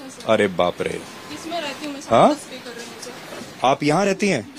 अरे बाप रे। इसमें रहती हूँ मैं, हाँ? 10 पे कर रही हूँ सर। आप यहाँ रहती हैं?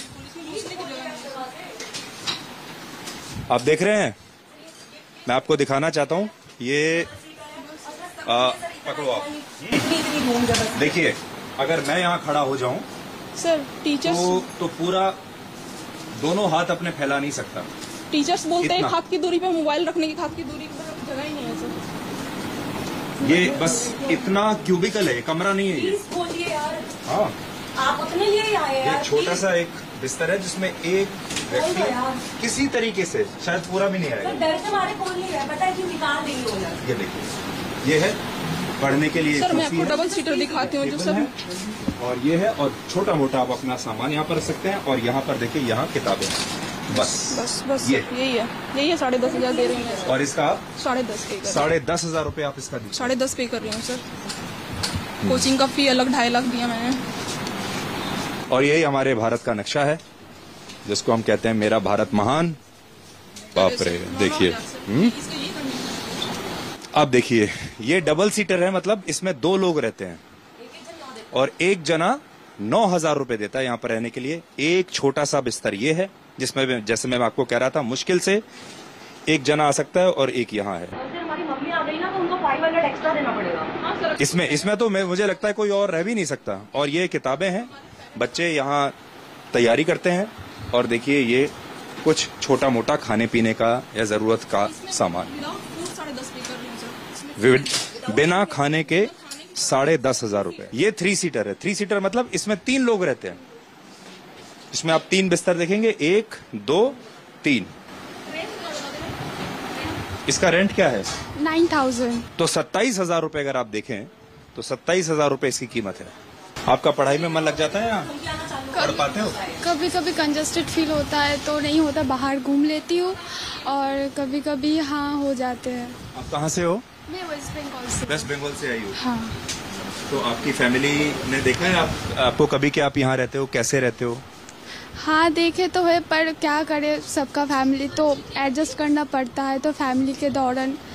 आप देख रहे हैं, मैं आपको दिखाना चाहता हूँ ये पकड़ो आप। देखिए, अगर मैं यहाँ खड़ा हो जाऊं सर टीचर्स तो पूरा दोनों हाथ अपने फैला नहीं सकता। टीचर्स बोलते हैं इतना। हाथ की दूरी पे मोबाइल रखने की, हाथ की दूरी की जगह ही नहीं है सर। ये बस इतना क्यूबिकल है, कमरा नहीं है ये। बोलिए यार, हाँ, आप अपने लिए ही आए यार। एक छोटा सा एक बिस्तर है जिसमें एक व्यक्ति किसी तरीके से, शायद पूरा भी नहीं आएगा। डर से मारे बोल नहीं रहा, पता है कि निकाल देंगे वो लोग। ये देखिए, ये है पढ़ने के लिए सर मैं कुर्सी आपको है, डबल सीटर दिखाती हूँ जो टेबल सर। है, और ये है, और छोटा मोटा आप अपना सामान यहाँ पर रख सकते हैं। और यहाँ पर देखिए, यहाँ किताबें हैं। बस यही है 10,500 दे रही हूँ मैं। और इसका आप 10.5 पे कर 10,500 रुपये आप इसका दीजिए। 10.5 पे कर रही हूँ सर। कोचिंग का फी अलग 2.5 लाख दिया मैंने। और यही हमारे भारत का नक्शा है जिसको हम कहते हैं मेरा भारत महान। बाप रे, देखिए। अब देखिए, ये डबल सीटर है, मतलब इसमें 2 लोग रहते हैं और एक जना 9,000 रुपए देता है यहाँ पर रहने के लिए। एक छोटा सा बिस्तर ये है जिसमें, जैसे मैं आपको कह रहा था, मुश्किल से एक जना आ सकता है और एक यहाँ है। हमारी मम्मी आ गई ना तो उनको 500 एक्स्ट्रा देना पड़ेगा। इसमें तो मुझे लगता है कोई और रह भी नहीं सकता। और ये किताबें हैं, बच्चे यहाँ तैयारी करते हैं। और देखिए, ये कुछ छोटा मोटा खाने पीने का या जरूरत का सामान, 10.5 पे कर रही हूँ सर। बिना खाने के 10,500 रुपए। ये 3 सीटर है। 3 सीटर मतलब इसमें 3 लोग रहते हैं। इसमें आप 3 बिस्तर देखेंगे, 1 2 3। इसका रेंट क्या है? 9,000। तो 27,000 रुपए अगर आप देखें तो 27,000 रुपए इसकी कीमत है। आपका पढ़ाई में मन लग जाता है यहाँ? पढ़ पाते हो? कभी कभी कंजस्टेड फील होता है तो नहीं होता, बाहर घूम लेती हूँ। और कभी कभी हाँ हो जाते हैं। आप कहाँ से हो? मैं वेस्ट बंगाल से। वेस्ट बंगाल से आई हो? हाँ। तो आपकी फैमिली ने देखा है आपको कभी कि आप यहाँ रहते हो, कैसे रहते हो? हाँ देखे तो है, पर क्या करे, सबका फैमिली तो एडजस्ट करना पड़ता है। तो फैमिली के दौरान